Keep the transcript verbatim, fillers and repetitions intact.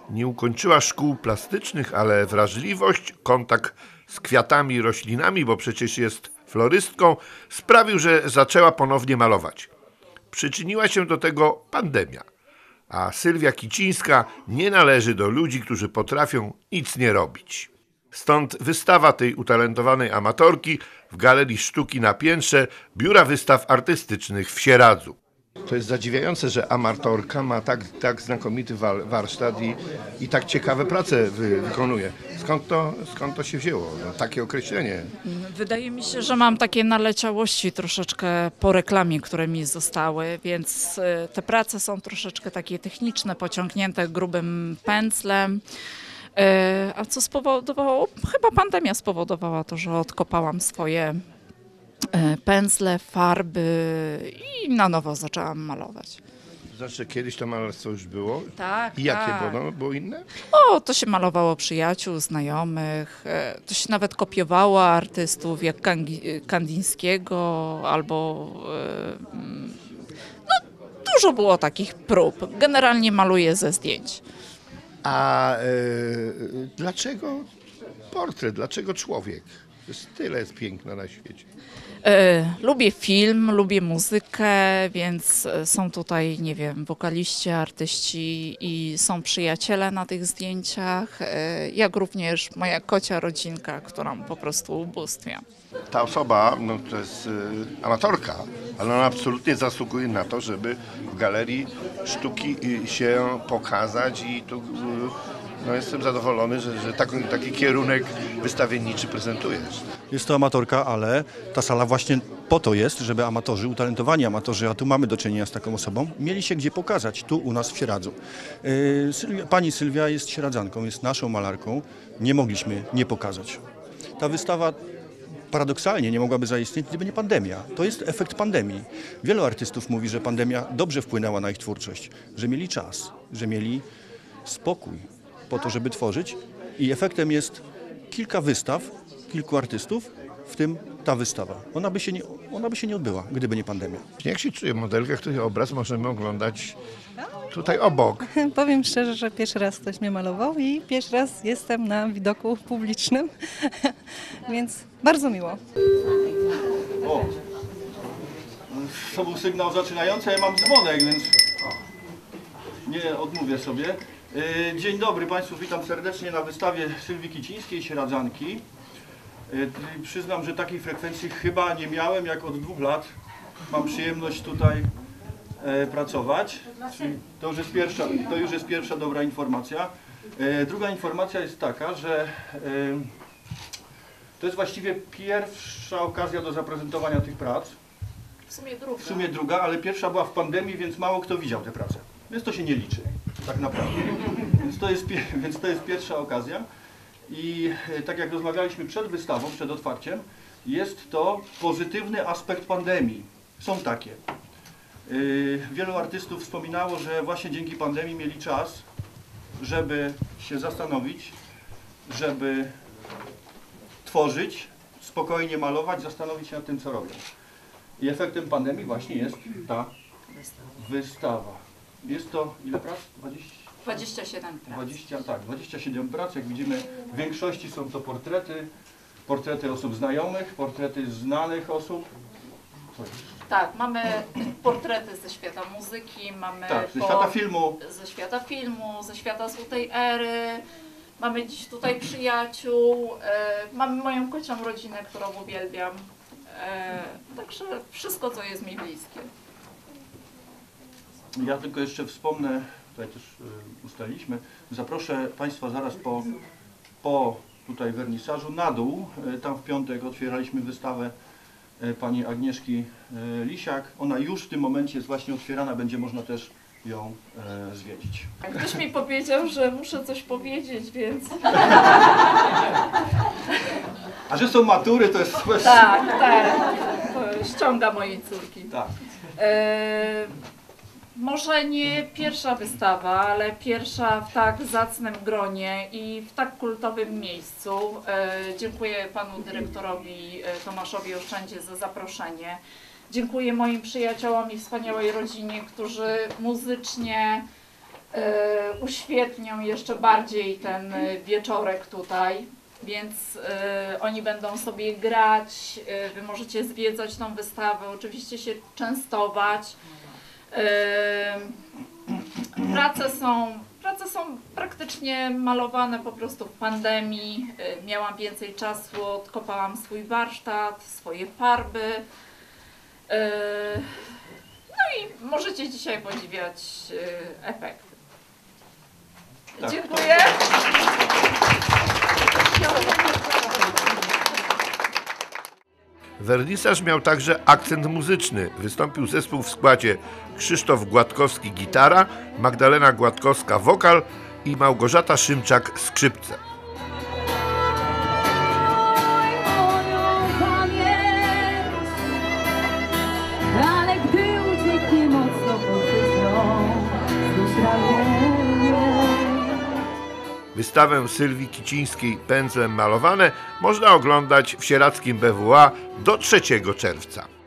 Nie ukończyła szkół plastycznych, ale wrażliwość, kontakt z kwiatami i roślinami, bo przecież jest florystką, sprawił, że zaczęła ponownie malować. Przyczyniła się do tego pandemia, a Sylwia Kicińska nie należy do ludzi, którzy potrafią nic nie robić. Stąd wystawa tej utalentowanej amatorki w Galerii Sztuki na piętrze Biura Wystaw Artystycznych w Sieradzu. To jest zadziwiające, że amatorka ma tak, tak znakomity warsztat i, i tak ciekawe prace wy, wykonuje. Skąd to, skąd to się wzięło? No, takie określenie. Wydaje mi się, że mam takie naleciałości troszeczkę po reklamie, które mi zostały, więc te prace są troszeczkę takie techniczne, pociągnięte grubym pędzlem. A co spowodowało? Chyba pandemia spowodowała to, że odkopałam swoje pędzle, farby i na nowo zaczęłam malować. Znaczy, kiedyś to malarstwo już było? Tak, I jakie tak. było? No, było inne? O, to się malowało przyjaciół, znajomych, to się nawet kopiowało artystów jak Kandińskiego albo... No, dużo było takich prób. Generalnie maluję ze zdjęć. A e, dlaczego portret? Dlaczego człowiek? Przecież tyle jest piękna na świecie. E, lubię film, lubię muzykę, więc są tutaj, nie wiem, wokaliści, artyści i są przyjaciele na tych zdjęciach, e, jak również moja kocia rodzinka, którą po prostu ubóstwiam. Ta osoba, no to jest y, amatorka, ale ona absolutnie zasługuje na to, żeby w Galerii Sztuki y, się pokazać i tu y, no jestem zadowolony, że, że taki, taki kierunek wystawienniczy prezentujesz. Jest to amatorka, ale ta sala właśnie po to jest, żeby amatorzy, utalentowani amatorzy, a tu mamy do czynienia z taką osobą, mieli się gdzie pokazać, tu u nas w Sieradzu. Yy, Sylwia, pani Sylwia jest sieradzanką, jest naszą malarką, nie mogliśmy nie pokazać. Ta wystawa paradoksalnie nie mogłaby zaistnieć, gdyby nie pandemia. To jest efekt pandemii. Wielu artystów mówi, że pandemia dobrze wpłynęła na ich twórczość, że mieli czas, że mieli spokój po to, żeby tworzyć i efektem jest kilka wystaw, kilku artystów, w tym ta wystawa. Ona by się nie, ona by się nie odbyła, gdyby nie pandemia. Jak się czuje modelka, której obraz możemy oglądać tutaj obok? Powiem szczerze, że pierwszy raz ktoś mnie malował i pierwszy raz jestem na widoku publicznym, więc bardzo miło. O, to był sygnał zaczynający, ja mam dzwonek, więc nie odmówię sobie. Dzień dobry Państwu, witam serdecznie na wystawie Sylwii Kicińskiej, Sieradzanki. Przyznam, że takiej frekwencji chyba nie miałem, jak od dwóch lat mam przyjemność tutaj pracować. Czyli to już jest pierwsza, to już jest pierwsza dobra informacja. Druga informacja jest taka, że to jest właściwie pierwsza okazja do zaprezentowania tych prac. W sumie druga. W sumie druga, ale pierwsza była w pandemii, więc mało kto widział te prace. Więc to się nie liczy, tak naprawdę. Więc to jest, więc to jest pierwsza okazja. I tak jak rozmawialiśmy przed wystawą, przed otwarciem, jest to pozytywny aspekt pandemii. Są takie. Wielu artystów wspominało, że właśnie dzięki pandemii mieli czas, żeby się zastanowić, żeby tworzyć, spokojnie malować, zastanowić się nad tym, co robią. I efektem pandemii właśnie jest ta wystawa. Jest to ile prac? dwadzieścia? dwadzieścia siedem prac. dwadzieścia, tak, dwadzieścia siedem prac. Jak widzimy, w większości są to portrety, portrety osób znajomych, portrety znanych osób. Tak, mamy portrety ze świata muzyki, mamy Tak, ze po, świata filmu. ze świata filmu, ze świata złotej ery. Mamy dziś tutaj przyjaciół, e, mamy moją kocią rodzinę, którą uwielbiam. E, także wszystko, co jest mi bliskie. Ja tylko jeszcze wspomnę, tutaj też y, ustaliliśmy, zaproszę Państwa zaraz po, po tutaj wernisażu na dół. Y, tam w piątek otwieraliśmy wystawę y, pani Agnieszki y, Lisiak. Ona już w tym momencie jest właśnie otwierana, będzie można też ją y, zwiedzić. Ktoś mi powiedział, że muszę coś powiedzieć, więc... A że są matury, to jest... Tak, tak, to ściąga mojej córki. Tak. E, Może nie pierwsza wystawa, ale pierwsza w tak zacnym gronie i w tak kultowym miejscu. E, dziękuję panu dyrektorowi e, Tomaszowi Oszczędzie za zaproszenie. Dziękuję moim przyjaciołom i wspaniałej rodzinie, którzy muzycznie e, uświetnią jeszcze bardziej ten wieczorek tutaj, więc e, oni będą sobie grać, e, wy możecie zwiedzać tą wystawę, oczywiście się częstować. E, prace są, prace są praktycznie malowane po prostu w pandemii, e, miałam więcej czasu, odkopałam swój warsztat, swoje farby. E, no i możecie dzisiaj podziwiać e, efekty. Tak. Dziękuję. Wernisaż miał także akcent muzyczny. Wystąpił zespół w składzie Krzysztof Gładkowski gitara, Magdalena Gładkowska wokal i Małgorzata Szymczak skrzypce. Ale gdy ucieknie mocno pochwytną, znów ramię. Wystawę Sylwii Kicińskiej Pędzlem malowane można oglądać w sieradzkim B W A do trzeciego czerwca.